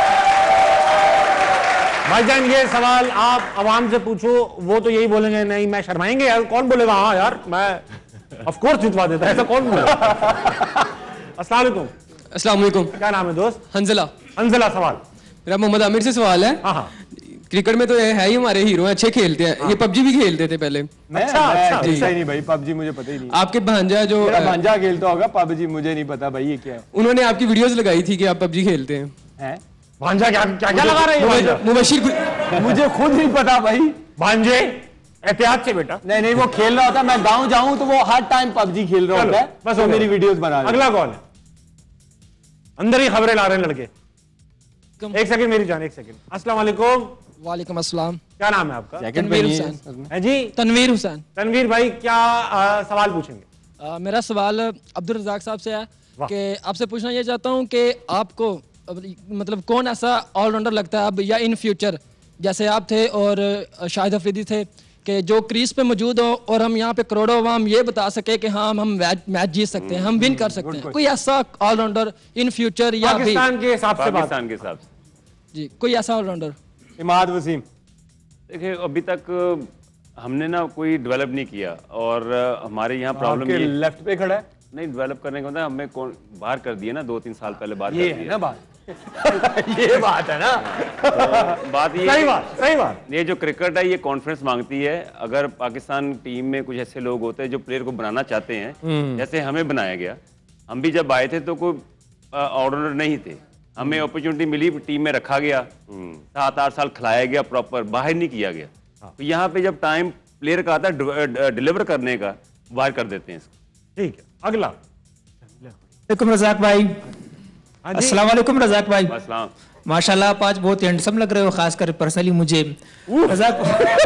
[SPEAKER 1] भाईजान ये सवाल आप आवाम से पूछो, वो तो यही बोलेंगे नहीं, मैं शर्माएंगे यार, कौन बोलेगा हाँ यार मैं ऑफ कोर्स जितवा देता, ऐसा कौन बोलेगा? अस्सलाम वालेकुम।
[SPEAKER 9] अस्सलाम वालेकुम।
[SPEAKER 1] क्या नाम है दोस्त?
[SPEAKER 9] हंजला।
[SPEAKER 1] हंजला, सवाल।
[SPEAKER 9] मेरा मोहम्मद आमिर से सवाल है।
[SPEAKER 1] हाँ।
[SPEAKER 9] क्रिकेट में तो ये है ही हमारे हीरो हैं, अच्छे खेलते हैं। ये पबजी भी खेलते थे पहले।
[SPEAKER 3] अच्छा ही नहीं भाई, पबजी मुझे पता ही नहीं।
[SPEAKER 9] आपके भांजा जो
[SPEAKER 3] भांजा खेलता होगा पबजी, मुझे नहीं पता भाई ये क्या है।
[SPEAKER 9] उन्होंने आपकी वीडियोस लगाई थी कि आप पबजी खेलते हैं।
[SPEAKER 1] भांजा क्या लगा रहे हैं?
[SPEAKER 9] मुबशिर,
[SPEAKER 3] मुझे खुद नहीं पता भाई।
[SPEAKER 1] भांजे एहतियात से बेटा।
[SPEAKER 3] नहीं, वो खेल रहा होता, मैं गाँव जाऊँ तो वो हर टाइम पबजी खेल रहा होता है, बस वो मेरी वीडियोस बना रहा है।
[SPEAKER 1] अगला कौन है? अंदर ही खबरें ला रहे हैं लड़के। एक सेकंड मेरी जान, एक सेकंड। अस्सलाम वालेकुम।
[SPEAKER 10] वालेकुम अस्सलाम।
[SPEAKER 1] क्या नाम है आपका?
[SPEAKER 10] तनवीर हुसैन।
[SPEAKER 1] है जी,
[SPEAKER 10] तनवीर हुसैन।
[SPEAKER 1] तनवीर भाई क्या सवाल पूछेंगे?
[SPEAKER 10] मेरा सवाल अब्दुल रज़ाक साहब से है कि आपसे पूछना ये चाहता हूँ कि आपको मतलब कौन ऐसा ऑलराउंडर लगता है अब या इन फ्यूचर, जैसे आप थे और शाहिद अफरीदी थे, कि जो क्रीज पे मौजूद हो और हम यहाँ पे करोड़ों अवाम ये बता सके कि हाँ हम मैच जीत सकते हैं, हम विन कर सकते हैं। कोई ऐसा ऑलराउंडर इन फ्यूचर या
[SPEAKER 1] पाकिस्तान के हिसाब से?
[SPEAKER 2] पाकिस्तान के हिसाब से
[SPEAKER 10] जी, कोई ऐसा ऑलराउंडर?
[SPEAKER 3] इमाद वसीम।
[SPEAKER 2] देखिए अभी तक हमने ना कोई डेवलप नहीं किया, और हमारे यहाँ प्रॉब्लम ये
[SPEAKER 3] लेफ्ट पे खड़ा है।
[SPEAKER 2] नहीं, डेवलप करने का होता है, हमें बाहर कर दिया ना 2-3 साल पहले बाहर
[SPEAKER 3] ये
[SPEAKER 2] कर
[SPEAKER 3] है
[SPEAKER 2] दिया
[SPEAKER 3] ना बात। ये बात है ना।
[SPEAKER 2] तो बात ये
[SPEAKER 1] सही बात।
[SPEAKER 2] ये जो क्रिकेट है ये कॉन्फ्रेंस मांगती है। अगर पाकिस्तान टीम में कुछ ऐसे लोग होते हैं जो प्लेयर को बनाना चाहते हैं, जैसे हमें बनाया गया, हम भी जब आए थे तो कोई ऑलराउंडर नहीं थे, हमें अपॉर्चुनिटी मिली, टीम में रखा गया, 7-8 साल खिलाया गया, प्रॉपर बाहर नहीं किया गया। तो यहाँ पे जब टाइम प्लेयर का आता है डिलीवर करने का, बाहर कर देते हैं इसको।
[SPEAKER 1] ठीक है, अगला।
[SPEAKER 11] रज़ाक भाई। अस्सलाम वालेकुम रज़ाक भाई।
[SPEAKER 2] अस्सलाम।
[SPEAKER 11] माशाल्लाह आप आज बहुत हैंडसम लग रहे हो, खासकर पर्सनली मुझे। रज़ाक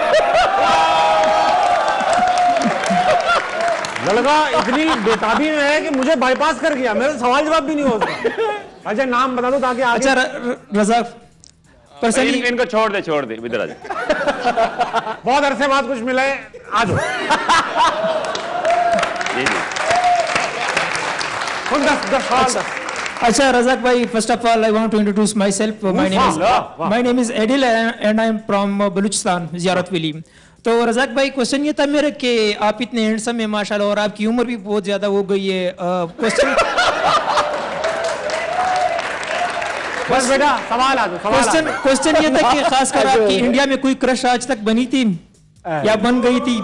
[SPEAKER 1] लड़का इतनी बेताबी में है कि मुझे बाईपास कर गया, मेरा सवाल जवाब भी नहीं हो उसका। अच्छा नाम बता दो ताकि आगे।
[SPEAKER 11] अच्छा रज़ाक पर्सनली
[SPEAKER 2] इनको छोड़ दे इधर आ जाओ।
[SPEAKER 1] बहुत अरसे बाद कुछ मिला है, आ जाओ।
[SPEAKER 11] अच्छा रज़ाक भाई, first of all I want to introduce myself. My name is Adil and I am from Balochistan, Ziarat वली। तो रज़ाक भाई क्वेश्चन ये था मेरा कि आप इतने हैंडसम हैं माशाल्लाह, और आपकी उम्र भी बहुत ज्यादा हो गई है।
[SPEAKER 1] बस बेटा सवाल आ दो।
[SPEAKER 11] क्वेश्चन ये था कि खासकर आपकी इंडिया में कोई क्रश आज तक बनी थी या बन गई थी?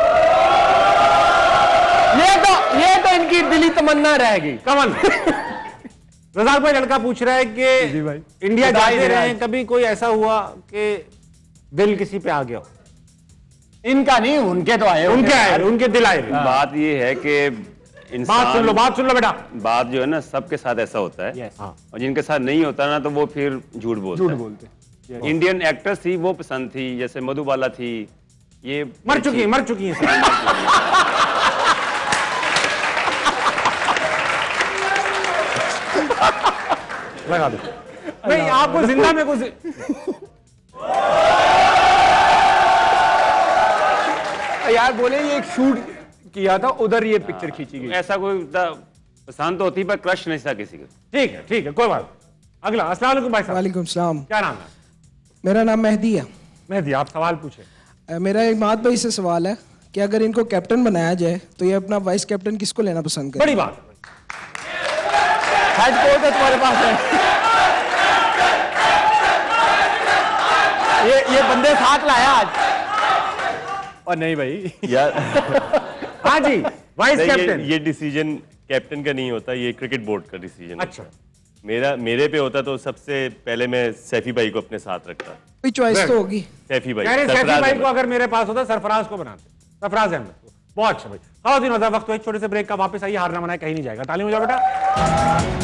[SPEAKER 3] ये तो इनकी दिली तमन्ना रहेगी।
[SPEAKER 1] कमन। रज़ाक भाई लड़का पूछ रहा है कि इंडिया जाते रहे, कभी कोई ऐसा हुआ कि दिल किसी पे आ गया हो?
[SPEAKER 3] इनका नहीं, उनके तो आए,
[SPEAKER 1] उनके दिल आए।
[SPEAKER 2] बात ये है कि
[SPEAKER 1] बात सुन लो बेटा।
[SPEAKER 4] बात जो है ना सबके साथ ऐसा होता है।
[SPEAKER 1] हाँ।
[SPEAKER 4] और जिनके साथ नहीं होता ना तो वो फिर झूठ बोलते हैं। इंडियन एक्ट्रेस थी वो पसंद थी, जैसे मधुबाला थी, ये
[SPEAKER 1] मर चुकी है लगा दो। नहीं आपको जिंदा में कुछ
[SPEAKER 3] यार बोले ये एक शूट किया था उधर, ये पिक्चर खींची गई।
[SPEAKER 4] ऐसा कोई पसंद तो होती पर क्रश नहीं था किसी का।
[SPEAKER 1] ठीक है कोई बात। अगला। अस्सलाम वालेकुम भाई साहब।
[SPEAKER 12] वालेकुम सलाम।
[SPEAKER 1] क्या नाम है?
[SPEAKER 12] मेरा नाम मेहदी है।
[SPEAKER 1] मेहदी, आप सवाल पूछे।
[SPEAKER 12] मेरा इमाद भाई से सवाल है कि अगर इनको कैप्टन बनाया जाए तो ये अपना वाइस कैप्टन किसको लेना पसंद करें?
[SPEAKER 1] बड़ी बात।
[SPEAKER 3] हेड कोच है तुम्हारे पास है। ये बंदे साथ लाया आज। और नहीं भाई
[SPEAKER 2] यार
[SPEAKER 1] हाँ जी, वाइस कैप्टन।
[SPEAKER 2] ये डिसीजन कैप्टन का नहीं होता, ये क्रिकेट बोर्ड का डिसीजन।
[SPEAKER 1] अच्छा।
[SPEAKER 2] मेरे पे होता तो सबसे पहले मैं सैफी भाई को अपने साथ रखता।
[SPEAKER 12] कोई चॉइस तो होगी।
[SPEAKER 2] सैफी भाई,
[SPEAKER 1] सैफी भाई को अगर मेरे पास होता सरफराज को बनाते, सरफराज अहमद को। बहुत अच्छा भाई। खाओ दिन वक्त हुआ एक छोटे से ब्रेक का, वापस आइए। हारना मनाए कहीं नहीं जाएगा। तालीम हो जाओ बेटा।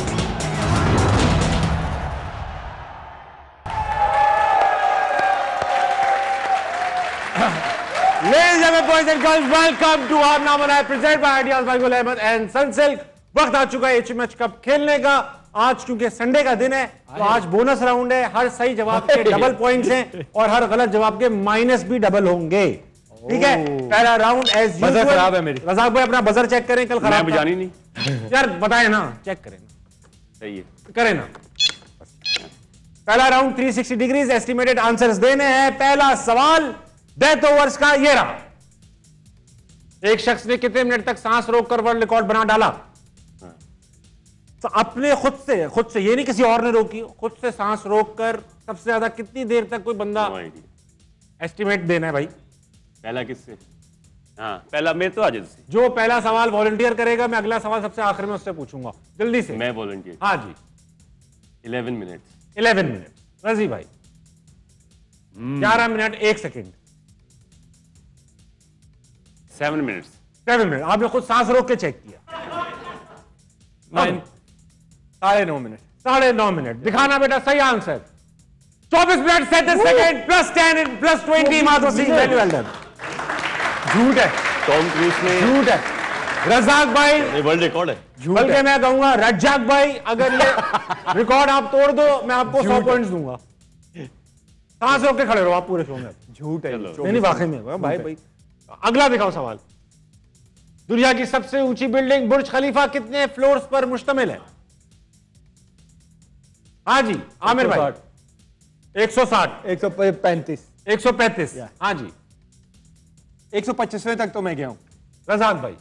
[SPEAKER 1] Ladies and boys and girls, welcome to our Namanai presented by Ideas by Gul Ahmed and Sunsilk। वक्त आ चुका है एच कप खेलने का। आज क्योंकि संडे का दिन है तो आज बोनस राउंड है। हर सही जवाब के डबल पॉइंट्स हैं और हर गलत जवाब के माइनस भी डबल होंगे। ठीक है, पहला राउंड एज यूजुअल।
[SPEAKER 3] बजर खराब है मेरी।
[SPEAKER 1] रजाक भाई अपना बजर चेक करें, कल खराब
[SPEAKER 4] बजानी नहीं
[SPEAKER 1] यार, बताए ना, चेक करें ना।
[SPEAKER 4] सही है,
[SPEAKER 1] करें ना। पहला राउंड 360 डिग्रीज एस्टिमेटेड आंसर्स देने हैं। पहला सवाल डेथ ओवर्स का ये रहा। एक शख्स ने कितने मिनट तक सांस रोककर वर्ल्ड रिकॉर्ड बना डाला? तो अपने खुद से, ये नहीं किसी और ने रोकी, खुद से सांस रोककर सबसे ज्यादा कितनी देर तक कोई बंदा एस्टिमेट देना है भाई।
[SPEAKER 4] पहला किससे? हाँ पहला मैं तो आज से।
[SPEAKER 1] जो पहला सवाल वॉलंटियर करेगा, मैं अगला सवाल सबसे आखिर में उससे पूछूंगा। जल्दी से।
[SPEAKER 2] मैं वॉलंटियर।
[SPEAKER 1] हाँ जी।
[SPEAKER 2] 11 मिनट।
[SPEAKER 1] 11 मिनट। रजी भाई 11 मिनट 1 सेकेंड।
[SPEAKER 4] 7 मिनट्स।
[SPEAKER 1] 7 मिनट। आपने खुद सांस रोक के चेक किया।
[SPEAKER 3] 9.5 मिनट।
[SPEAKER 1] 9.5 मिनट। दिखाना बेटा सही answer. 24 minute 37 second plus 10 plus 20 marks. Well done.
[SPEAKER 3] झूठ है।
[SPEAKER 2] टॉम क्रूज ने।
[SPEAKER 1] झूठ है। रजाक भाई
[SPEAKER 2] ये वर्ल्ड रिकॉर्ड है।
[SPEAKER 1] बल्कि मैं कहूंगा रज्जाक भाई, अगर ये रिकॉर्ड आप तोड़ दो मैं आपको 100 पॉइंट्स दूंगा। सांस रोक के खड़े रहो आप पूरे शो में।
[SPEAKER 3] झूठ है।
[SPEAKER 1] नहीं वाकई में भाई। अगला दिखाओ सवाल। दुनिया की सबसे ऊंची बिल्डिंग बुर्ज खलीफा कितने फ्लोर्स पर मुश्तमिल है? हाँ जी आमिर भाई। 160।
[SPEAKER 3] 135।
[SPEAKER 1] 135। हाँ जी।
[SPEAKER 3] 125वें तक तो मैं गया हूं।
[SPEAKER 1] रजाक भाई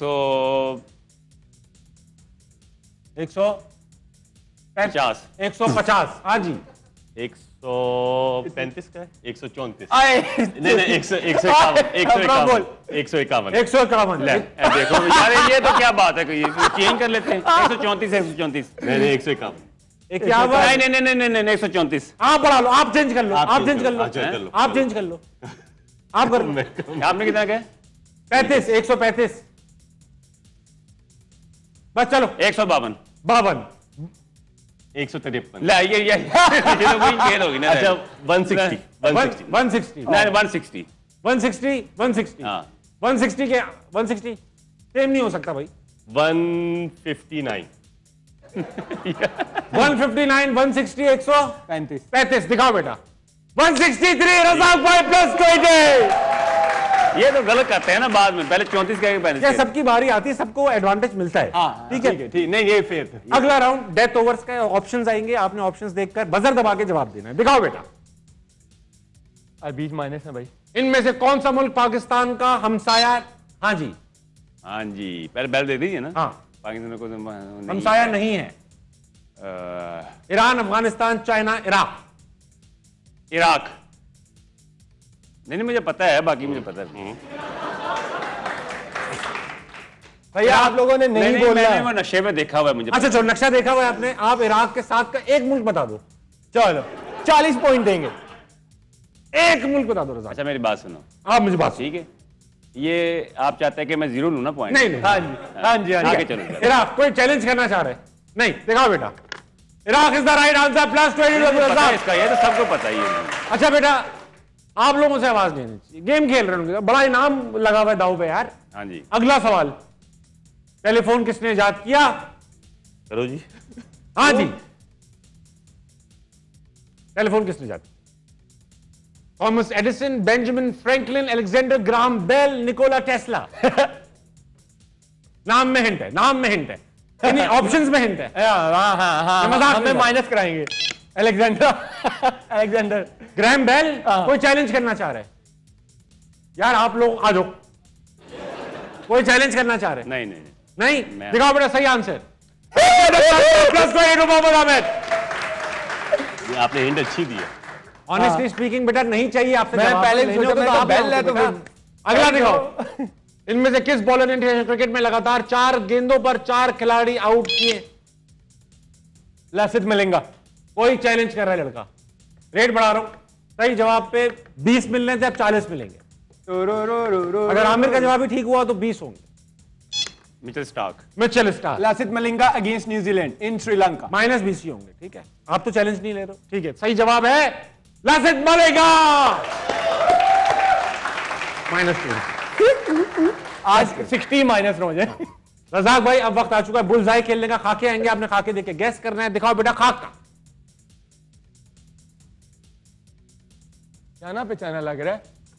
[SPEAKER 4] 150।
[SPEAKER 1] 150। हाँ जी।
[SPEAKER 2] 135 का है। 134।
[SPEAKER 3] नहीं
[SPEAKER 2] 151।
[SPEAKER 1] 151।
[SPEAKER 4] देखो यार ये तो क्या बात है, चेंज कर लेते हैं। 134 है। 134
[SPEAKER 2] नहीं 151।
[SPEAKER 1] 51।
[SPEAKER 4] नहीं 134।
[SPEAKER 1] आप बढ़ा लो, आप चेंज कर लो, आप चेंज कर लो, आप चेंज कर लो, आप कर लो।
[SPEAKER 4] आपने कितना कहा?
[SPEAKER 1] 35। 135। बस चलो।
[SPEAKER 4] 152।
[SPEAKER 2] 153।
[SPEAKER 4] ला ये तो वही खेल होगी ना।
[SPEAKER 2] अच्छा 160।
[SPEAKER 1] 160।
[SPEAKER 4] 160।
[SPEAKER 1] 160। 160।
[SPEAKER 4] हाँ
[SPEAKER 1] 160 के 160 सेम नहीं हो सकता भाई।
[SPEAKER 2] 159।
[SPEAKER 1] 159, 160, 135। दिखाओ बेटा। 163। रजाक भाई प्लस 20।
[SPEAKER 4] ये तो गलत करते हैं ना बाद में, पहले 34 कह के पहले।
[SPEAKER 1] सबकी बारी आती है, सबको एडवांटेज मिलता है। ठीक है
[SPEAKER 3] ठीक। नहीं ये फेयर था।
[SPEAKER 1] अगला राउंड डेथ ओवर्स का। ऑप्शंस आएंगे, आपने ऑप्शंस देखकर बजर दबा के जवाब देना है। दिखाओ बेटा।
[SPEAKER 3] बीच माइनस है भाई।
[SPEAKER 1] इनमें से कौन सा मुल्क पाकिस्तान का हमसाया? हाँ जी।
[SPEAKER 4] हाँ जी पहले बैल दे दीजिए ना।
[SPEAKER 1] हाँ
[SPEAKER 4] पाकिस्तान को
[SPEAKER 1] हमसाया नहीं है। Iran, Afghanistan, China, Iraq.
[SPEAKER 4] Iraq. नहीं मुझे पता है, बाकी मुझे पता है।
[SPEAKER 3] भैया आप लोगों ने नहीं बोला।
[SPEAKER 4] मैंने वो नक्शे में देखा हुआ है मुझे।
[SPEAKER 1] अच्छा चलो नक्शा देखा हुआ है आपने। आप इराक के साथ का एक मुल्क बता दो।
[SPEAKER 3] चलो 40 पॉइंट देंगे।
[SPEAKER 1] एक मुल्क बता दो रजा।
[SPEAKER 4] अच्छा मेरी बात सुनो।
[SPEAKER 1] आप मुझे बात।
[SPEAKER 4] ठीक है ये आप चाहते हैं कि मैं 0 लूं ना पॉइंट?
[SPEAKER 1] नहीं नहीं, हाँ जी हाँ जी हाँ
[SPEAKER 4] आगे
[SPEAKER 1] जी।
[SPEAKER 4] चलो।
[SPEAKER 1] इराक कोई चैलेंज करना चाह रहे हैं? नहीं, दिखाओ बेटा। Iraq is the right answer, +20।
[SPEAKER 4] इसका ये तो सबको पता ही है।
[SPEAKER 1] अच्छा बेटा, आप लोगों से आवाज नहीं आनी चाहिए, गेम खेल रहे होंगे, बड़ा इनाम लगा हुआ है दाव पे यार।
[SPEAKER 4] हाँ जी।
[SPEAKER 1] अगला सवाल, टेलीफोन किसने इजाद किया?
[SPEAKER 2] करो जी।
[SPEAKER 1] हाँ जी, टेलीफोन किसने इजाद किया? Thomas Edison, Benjamin Franklin, Alexander Graham Bell, Nikola Tesla. नाम में हिंट है, नाम में हिंट है, नहीं ऑप्शंस में हिंट है।
[SPEAKER 3] हाँ हाँ हाँ,
[SPEAKER 1] मजाक
[SPEAKER 3] हमें
[SPEAKER 1] में
[SPEAKER 3] माइनस कराएंगे। Alexander
[SPEAKER 1] Graham Bell. कोई चैलेंज करना चाह रहे हैं? यार आप लोग आ जाओ, कोई चैलेंज करना चाह रहे हैं?
[SPEAKER 4] नहीं नहीं
[SPEAKER 1] नहीं, दिखाओ बेटा सही आंसर। +20 मोहम्मद आमिर।
[SPEAKER 2] आपने हिंट अच्छी दी है।
[SPEAKER 1] ऑनेस्टली स्पीकिंग बेटा नहीं चाहिए आपसे
[SPEAKER 3] मैं
[SPEAKER 1] जवाब,
[SPEAKER 3] पहले
[SPEAKER 1] लेने
[SPEAKER 3] सोचा
[SPEAKER 1] को
[SPEAKER 3] था
[SPEAKER 1] मैं
[SPEAKER 3] आप
[SPEAKER 1] कब
[SPEAKER 3] बेल
[SPEAKER 1] आऊं
[SPEAKER 3] है तो
[SPEAKER 1] बेटा?
[SPEAKER 3] फिर-
[SPEAKER 1] अगला दिखाओ। इनमें से किस बॉलर ने इंटरनेशनल क्रिकेट में लगातार 4 गेंदों पर 4 खिलाड़ी आउट किए?
[SPEAKER 3] लासित मलिंगा।
[SPEAKER 1] कोई चैलेंज कर रहा है लड़का, रेट बढ़ा रहा हूं, सही जवाब पे 20 मिलने थे, अब 40 मिलेंगे। अगर आमिर का जवाब भी ठीक हुआ तो 20 होंगे।
[SPEAKER 4] Mitchell Starc.
[SPEAKER 1] Mitchell Starc.
[SPEAKER 3] Lasith Malinga against New Zealand in Sri Lanka.
[SPEAKER 1] -20 ही होंगे, ठीक है। आप तो चैलेंज नहीं ले रहे हो, ठीक है। सही जवाब है लासित मलिंगा। -20।
[SPEAKER 3] आज 60 माइनस हो जाए।
[SPEAKER 1] रजाक भाई अब वक्त आ चुका है बुलजाई खेलने का। खाके आएंगे, आपने खाके देके गैस करना है। दिखाओ बेटा खाक का।
[SPEAKER 3] जाना पहचाना लग रहा है।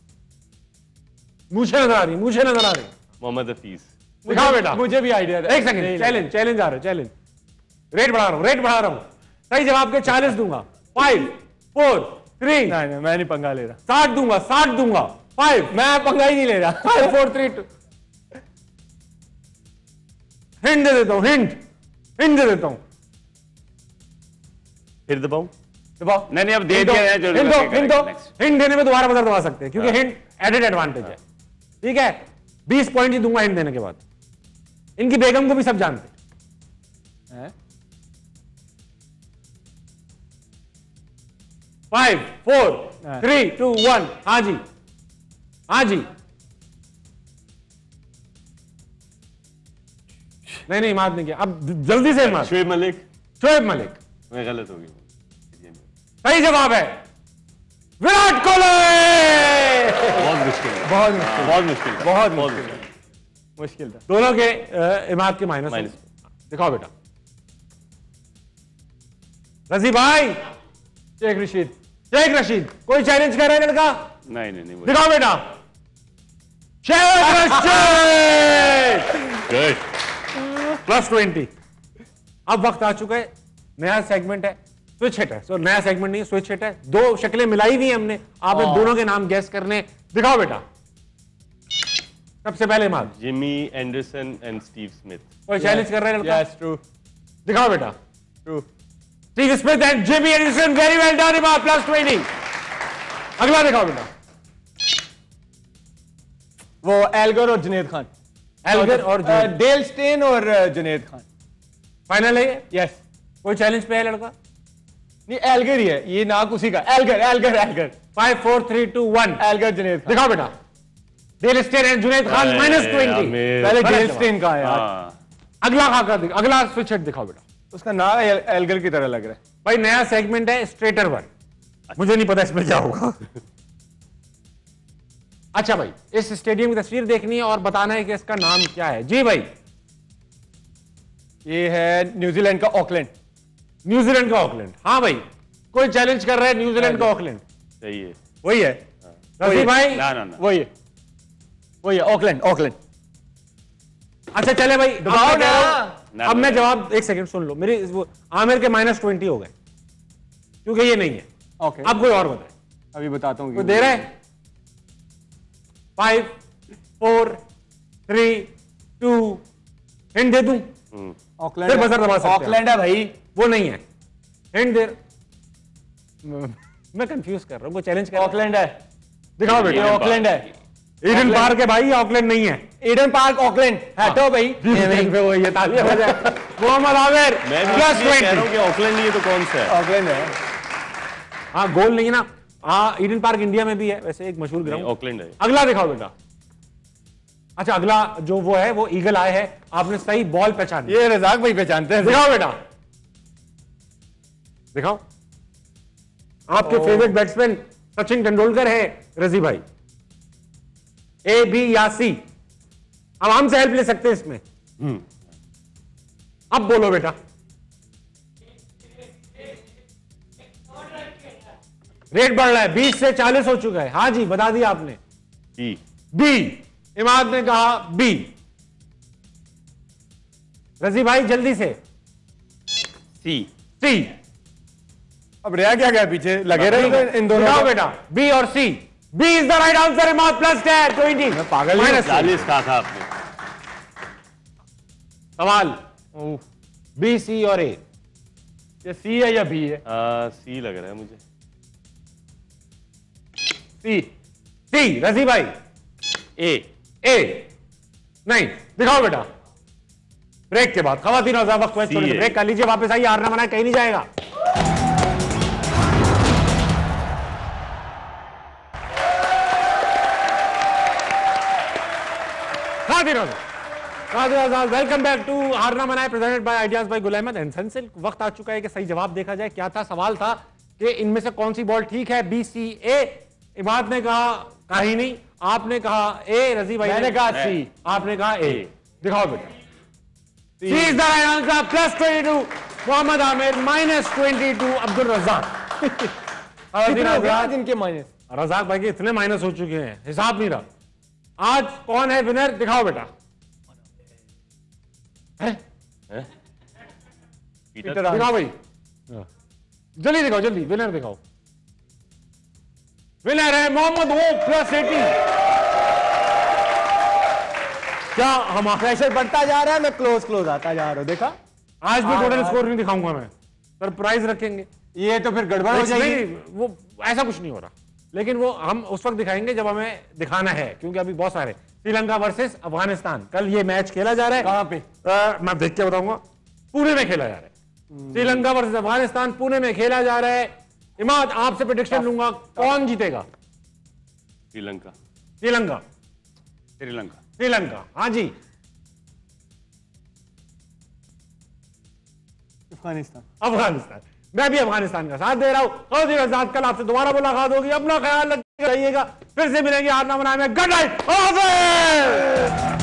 [SPEAKER 1] मुझे नजर आ रही, मुझे नजर आ रही।
[SPEAKER 2] मोहम्मद हफीज।
[SPEAKER 1] दिखाओ बेटा।
[SPEAKER 3] मुझे भी आइडिया था।
[SPEAKER 1] एक सेकंड, चैलेंज चैलेंज आ रहा है, चैलेंज। रेट बढ़ा रहा हूं, रेट बढ़ा रहा हूं। सही जवाब के 40 दूंगा। 5 4 3।
[SPEAKER 3] नहीं मैं नहीं पंगा ले रहा।
[SPEAKER 1] 60 दूंगा, 60 दूंगा। 5
[SPEAKER 3] मैं पंगा ही नहीं ले रहा।
[SPEAKER 1] 5 4 3 2। हिंट दे देता हूं, हिंट दे देता हूं।
[SPEAKER 2] फिर दबाऊं?
[SPEAKER 3] दबाओ।
[SPEAKER 4] नहीं अब दे दिया है।
[SPEAKER 1] हिंट देने में दोबारा बदल दबा सकते हैं क्योंकि हिंट एडेड एडवांटेज है, ठीक है। 20 पॉइंट ही दूंगा हिंट देने के बाद। इनकी बेगम को भी सब जानते हैं। 5 4 3 2 1। हाँ जी, हाँ जी। नहीं माफ नहीं किया, अब जल्दी से माफ।
[SPEAKER 2] शोएब मलिक।
[SPEAKER 1] शोएब मलिक।
[SPEAKER 2] मैं गलत हो गया।
[SPEAKER 1] सही जवाब है विराट कोहली।
[SPEAKER 2] बहुत मुश्किल है,
[SPEAKER 3] बहुत मुश्किल,
[SPEAKER 2] बहुत मुश्किल,
[SPEAKER 3] बहुत मुश्किल था।
[SPEAKER 1] दोनों के इमाद के माइनस। दिखाओ बेटा। रजी भाई।
[SPEAKER 3] शेख रशीद।
[SPEAKER 1] शेख रशीद। कोई चैलेंज कर रहा है लड़का?
[SPEAKER 4] नहीं नहीं नहीं।
[SPEAKER 1] दिखाओ बेटा। शेख रशीद।
[SPEAKER 2] गुड।
[SPEAKER 1] +20। अब वक्त आ चुका है, नया सेगमेंट है, स्विच हिट है। सो नया सेगमेंट नहीं, स्विच हिट है। 2 शक्लें मिलाई हुई हैं हमने, आपने दोनों के नाम गैस करने। दिखाओ बेटा। सबसे पहले माल
[SPEAKER 2] Jimmy Anderson and Steve Smith.
[SPEAKER 1] कोई चैलेंज कर रहे हैं लड़का?
[SPEAKER 3] Yes true.
[SPEAKER 1] दिखाओ बेटा।
[SPEAKER 3] True.
[SPEAKER 1] Steve Smith and Jimmy Anderson. Very well done. +20। अगला दिखाओ बेटा।
[SPEAKER 3] वो एल्गर और जुनैद खान।
[SPEAKER 1] एल्गर और
[SPEAKER 3] डेल स्टेन और जुनैद खान।
[SPEAKER 1] फाइनल है ये?
[SPEAKER 3] यस।
[SPEAKER 1] कोई चैलेंज पे है लड़का?
[SPEAKER 3] नहीं एल्गर ही है ये, नाक उसी का। Elgar Elgar Elgar.
[SPEAKER 1] 5 4 3 2 1।
[SPEAKER 3] Elgar Junaid Khan.
[SPEAKER 1] दिखाओ बेटा। Dale Steyn and Junaid Khan. -20।
[SPEAKER 3] पहले डेल स्टेन का है यार।
[SPEAKER 1] अगला खाका दिखाओ, अगला स्विच हिट दिखाओ बेटा।
[SPEAKER 3] उसका नाम एल्गर की तरह लग रहा है।
[SPEAKER 1] भाई नया सेगमेंट है स्ट्रेटर वन। मुझे नहीं पता इसमें क्या होगा। अच्छा भाई, इस स्टेडियम की तस्वीर देखनी है और बताना है कि इसका नाम क्या है। जी भाई।
[SPEAKER 3] ये है न्यूजीलैंड का ऑकलैंड।
[SPEAKER 1] न्यूजीलैंड का ऑकलैंड। हाँ भाई, कोई चैलेंज कर रहा है न्यूजीलैंड का ऑकलैंड?
[SPEAKER 2] सही है,
[SPEAKER 3] वही है।
[SPEAKER 1] रफी भाई।
[SPEAKER 4] ना ना ना,
[SPEAKER 3] वही है, वही है ऑकलैंड ऑकलैंड।
[SPEAKER 1] अच्छा चले भाई,
[SPEAKER 3] दबाओ
[SPEAKER 1] ना। अब मैं जवाब, एक सेकंड सुन लो मेरी। वो आमिर के -20 हो गए क्योंकि ये नहीं है।
[SPEAKER 3] ओके,
[SPEAKER 1] अब कोई और बताए।
[SPEAKER 3] अभी बताता हूँ।
[SPEAKER 1] कोई दे रहा है? 5 4 3 2। हिंट दे दूं?
[SPEAKER 3] ऑकलैंड।
[SPEAKER 1] फिर बजर दबा सकते हैं।
[SPEAKER 3] ऑकलैंड है भाई।
[SPEAKER 1] वो नहीं है। हिंट दे। मैं कंफ्यूज कर रहा हूं, कोई चैलेंज कर।
[SPEAKER 3] ऑकलैंड है।
[SPEAKER 1] दिखाओ बेटा।
[SPEAKER 3] ऑकलैंड है।
[SPEAKER 1] ईडन पार्क है भाई, ऑकलैंड नहीं है।
[SPEAKER 3] ईडन पार्क ऑकलैंड है तो भाई।
[SPEAKER 1] वो ये तालियां बजाए। मोहम्मद आमिर।
[SPEAKER 2] मैं भी इसलिए कह रहा हूं कि ऑकलैंड नहीं है तो कौन सा है?
[SPEAKER 3] ऑकलैंड है।
[SPEAKER 1] हाँ गोल नहीं है ना। हाँ ईडन पार्क इंडिया में भी है वैसे, एक मशहूर ग्राउंड।
[SPEAKER 2] ऑकलैंड है।
[SPEAKER 1] अगला दिखाओ बेटा। अच्छा अगला जो वो है वो ईगल आए है, आपने सही बॉल पहचानी।
[SPEAKER 3] ये रजाक भाई पहचानते हैं।
[SPEAKER 1] दिखाओ बेटा, दिखाओ। आपके फेवरेट बैट्समैन सचिन तेंदुलकर है रजी भाई। ए, बी या सी? अब हमसे हेल्प ले सकते हैं इसमें। अब बोलो बेटा। रेट बढ़ रहा है, 20 से 40 हो चुका है। हाँ जी, बता दिया आपने। बी। इमाद ने कहा बी। रजी भाई जल्दी से। सी।
[SPEAKER 3] अब रहा क्या गया पीछे, लगे रहे इन दोनों
[SPEAKER 1] का। बेटा बी और C. B is the right answer. Imad plus 10 20।
[SPEAKER 3] पागल
[SPEAKER 1] -40
[SPEAKER 2] कहा था आपने।
[SPEAKER 1] सवाल बी, सी और ए।
[SPEAKER 3] ये सी है या बी है?
[SPEAKER 2] सी लग रहा है मुझे।
[SPEAKER 1] सी। रजी भाई ए नहीं। दिखाओ बेटा। ब्रेक के बाद खवातीन और वक्त ब्रेक कर लीजिए, वापस आइए। हारना मना कहीं नहीं जाएगा। वेलकम बैक टू हारना मनाए presented by ideas by Gul Ahmed and Sunsilk. वक्त आ चुका है कि सही जवाब देखा जाए। क्या था सवाल? था कि इनमें से कौन सी बॉल ठीक है, बी, सी, ए। इमाद ने कहा ही नहीं, आपने कहा ए, रजी भाई
[SPEAKER 3] मैंने कहा सी,
[SPEAKER 1] आपने कहा ए। दिखाओ बेटा। C is the right answer. Plus 22 Mohammad Amir, -22 Abdul Razzaq.
[SPEAKER 3] जिनके माइनस
[SPEAKER 1] रज़ाक भाई के इतने माइनस हो चुके हैं, हिसाब नहीं रहा। आज कौन है विनर? दिखाओ बेटा। दिखाओ भाई, जल्दी दिखाओ, जल्दी विनर दिखाओ। विनर है मोहम्मद ओ +18। क्या हम
[SPEAKER 3] प्रेशर बढ़ता जा रहा है, मैं क्लोज आता जा रहा हूं। देखा,
[SPEAKER 1] आज भी टोटल स्कोर नहीं दिखाऊंगा मैं, सरप्राइज रखेंगे।
[SPEAKER 3] ये तो फिर गड़बड़ हो जाएगी।
[SPEAKER 1] वो ऐसा कुछ नहीं हो रहा, लेकिन वो हम उस वक्त दिखाएंगे जब हमें दिखाना है, क्योंकि अभी बहुत सारे। श्रीलंका वर्सेस अफगानिस्तान, कल ये मैच खेला जा रहा है।
[SPEAKER 3] कहां पे?
[SPEAKER 1] मैं देख के बताऊंगा। पुणे में खेला जा रहा है। श्रीलंका वर्सेस अफगानिस्तान पुणे में खेला जा रहा है। इमाद, आपसे प्रेडिक्शन लूंगा, कौन जीतेगा?
[SPEAKER 2] श्रीलंका।
[SPEAKER 1] हाँ जी। अफगानिस्तान। मैं भी अफगानिस्तान का साथ दे रहा हूं। कल आपसे दोबारा मुलाकात होगी। अपना ख्याल रखिएगा, फिर से मिलेंगे हारना मनाए में। Good night.